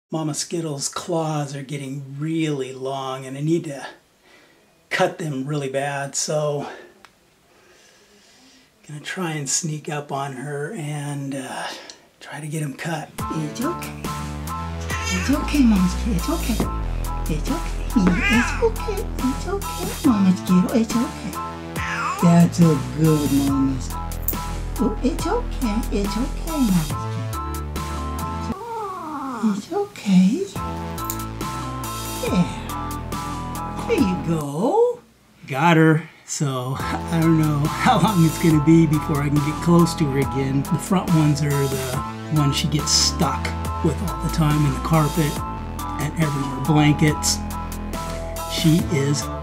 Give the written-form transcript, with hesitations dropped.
Mama Skittles' claws are getting really long and I need to cut them really bad, so I'm gonna try and sneak up on her and try to get them cut. It's okay. It's okay, Mama Skittle. It's okay. It's okay. It's okay. It's okay, Mama Skittle. It's okay. That's a good Mama Skittle. Oh, it's okay. It's okay, Mama Skittle. It's okay. Yeah. There you go. Got her. So I don't know how long it's gonna be before I can get close to her again. The front ones are the ones she gets stuck with all the time in the carpet and everywhere. Blankets. She is